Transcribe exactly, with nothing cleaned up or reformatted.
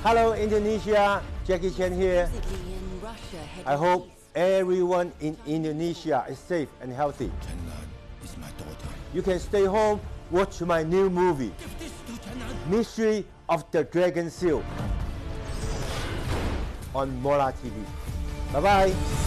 Hello Indonesia, Jackie Chan here. I hope everyone in Indonesia is safe and healthy. Chenlan is my daughter. You can stay home, watch my new movie, Give this to Chenlan. Mystery of the Dragon Seal on Mola T V. Bye bye.